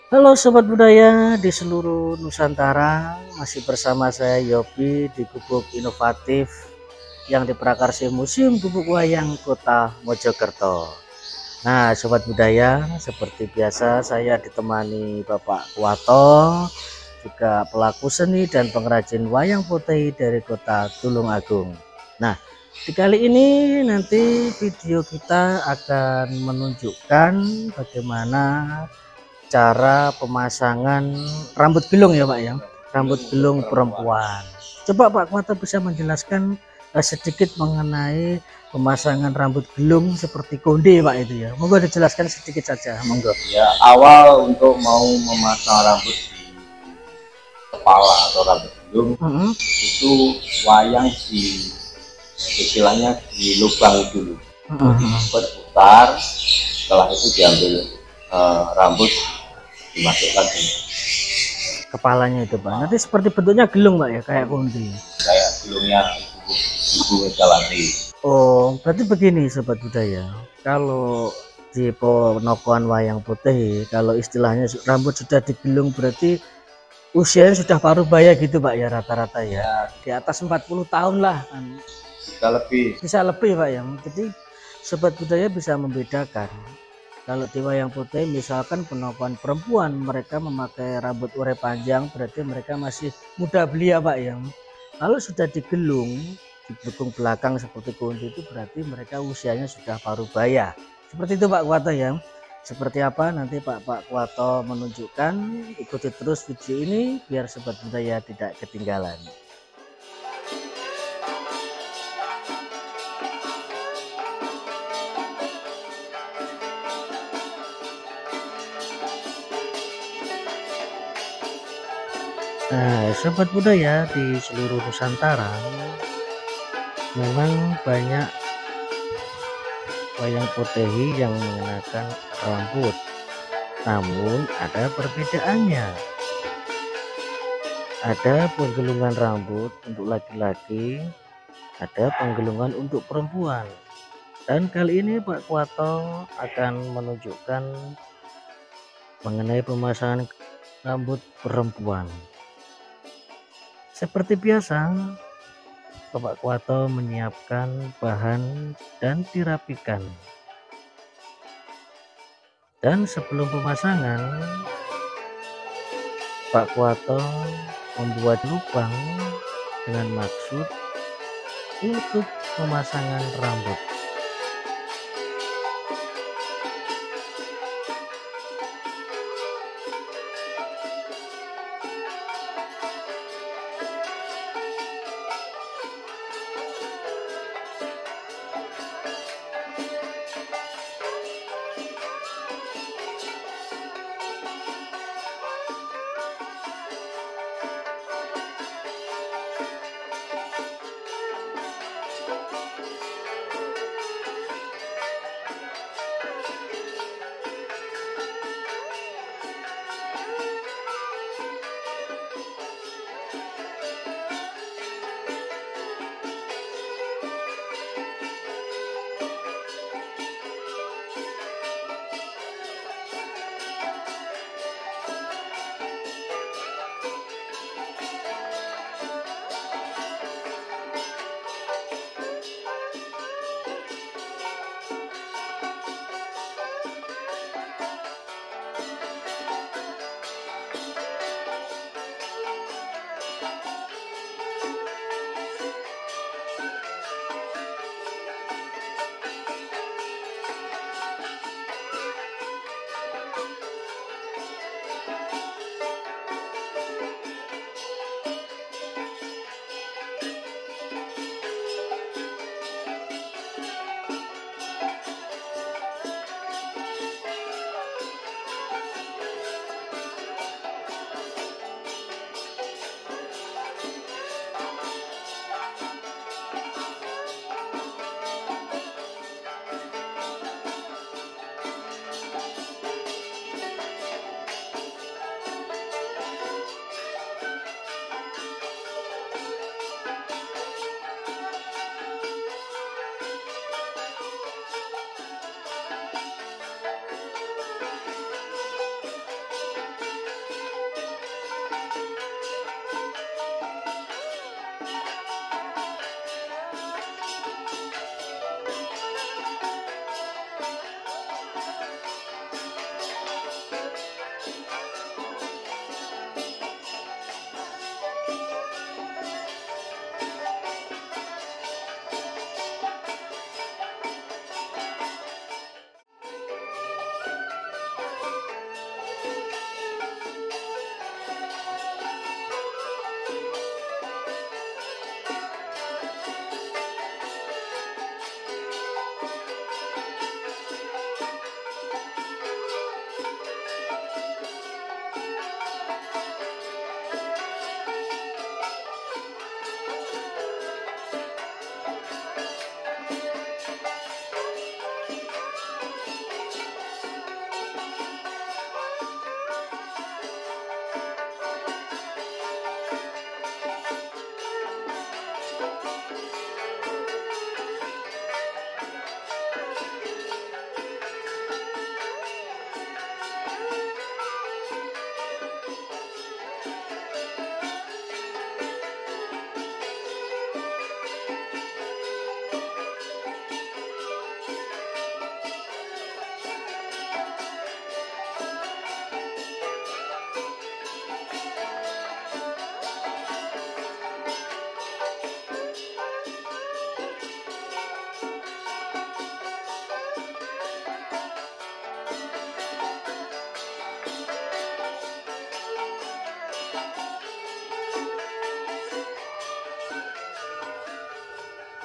Halo Sobat Budaya di seluruh Nusantara, masih bersama saya Yopi di Gubuk Inovatif yang diprakarsi Museum Gubuk Wayang Kota Mojokerto. Nah Sobat Budaya, seperti biasa saya ditemani Bapak Kuwato, juga pelaku seni dan pengrajin wayang putih dari kota Tulungagung. Nah di kali ini nanti video kita akan menunjukkan bagaimana cara pemasangan rambut gelung ya Pak ya, rambut gelung perempuan. Coba Pak Kuwato bisa menjelaskan sedikit mengenai pemasangan rambut gelung seperti konde Pak itu ya. Monggo dijelaskan sedikit saja, monggo. Ya, awal untuk mau memasang rambut di kepala atau rambut gelung itu wayang di istilahnya di lubang dulu, berputar. Setelah itu diambil rambut dimasukkan di Kepalanya itu Pak. Nanti seperti bentuknya gelung Pak ya, kayak konde. kayak gelungnya ibu Megawati. Oh, berarti begini Sobat Budaya. Kalau di ponokohan wayang putih, kalau istilahnya rambut sudah digelung berarti usianya sudah paruh baya gitu Pak ya, rata-rata ya. Di atas 40 tahun lah kan. Bisa lebih Pak ya. Jadi Sobat Budaya bisa membedakan. Kalau di wayang putih misalkan penokohan perempuan mereka memakai rambut urai panjang, berarti mereka masih muda belia Pak ya. Kalau sudah digelung di belakang belakang seperti kunci itu berarti mereka usianya sudah paruh baya. Seperti itu Pak Kuwato ya. Seperti apa nanti Pak Kuwato menunjukkan. Ikuti terus video ini biar Sobat Budaya tidak ketinggalan. Nah, Sobat Budaya di seluruh Nusantara memang banyak wayang putih yang mengenakan rambut, namun ada perbedaannya. Ada penggelungan rambut untuk laki-laki, ada penggelungan untuk perempuan. Dan kali ini Pak Kuwato akan menunjukkan mengenai pemasangan rambut perempuan. Seperti biasa, Bapak Kuwato menyiapkan bahan dan dirapikan. Dan sebelum pemasangan, Pak Kuwato membuat lubang dengan maksud untuk pemasangan rambut.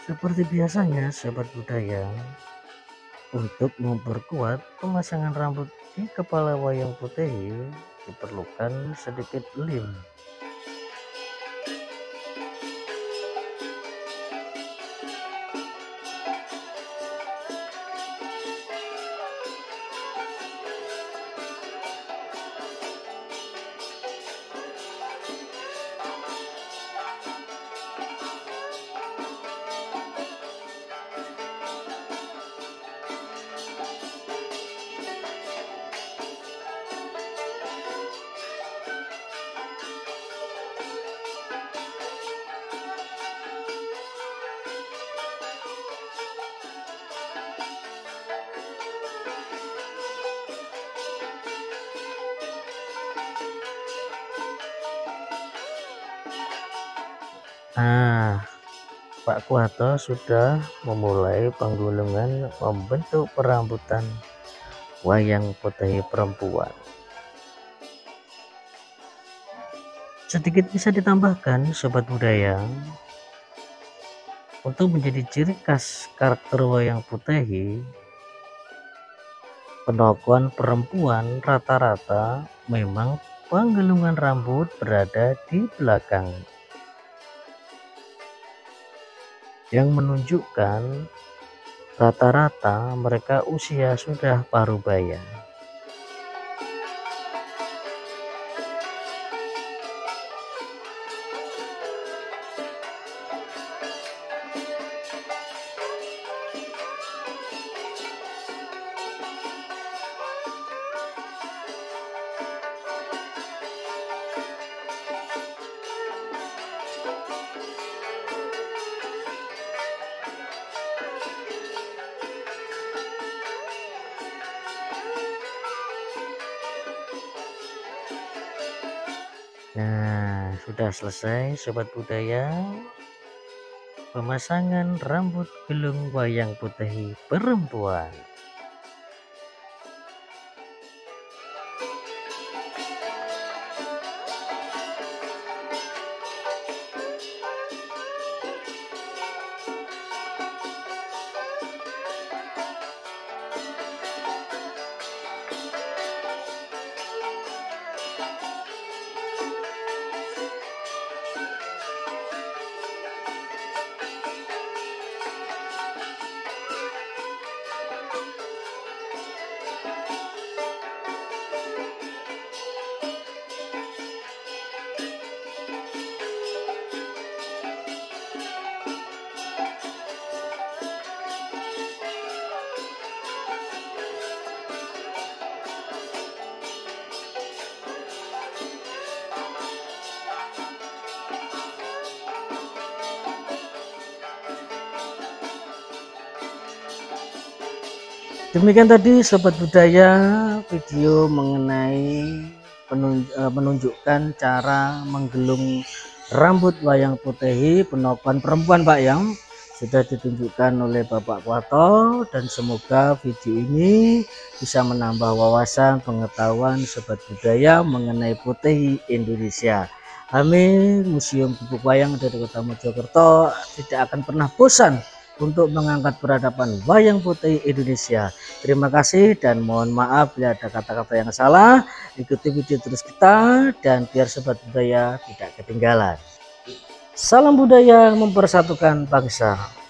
Seperti biasanya sahabat budaya, untuk memperkuat pemasangan rambut di kepala wayang putih diperlukan sedikit lem. Nah, Pak Kuato sudah memulai penggulungan membentuk perambutan wayang putih perempuan. Sedikit bisa ditambahkan sobat budaya, untuk menjadi ciri khas karakter wayang putih, penokohan perempuan rata-rata memang penggulungan rambut berada di belakang, yang menunjukkan rata-rata mereka usia sudah parubaya. Nah, sudah selesai sobat budaya pemasangan rambut gelung wayang putih perempuan. Demikian tadi sobat budaya video mengenai menunjukkan cara menggelung rambut wayang putih penokohan perempuan Pak, yang sudah ditunjukkan oleh Bapak Kuato, dan semoga video ini bisa menambah wawasan pengetahuan sobat budaya mengenai putih Indonesia. Kami Museum Gubuk Wayang dari Kota Mojokerto tidak akan pernah bosan untuk mengangkat peradaban wayang putih Indonesia. Terima kasih dan mohon maaf bila ada kata-kata yang salah. Ikuti video terus kita dan biar sobat budaya tidak ketinggalan. Salam budaya mempersatukan bangsa.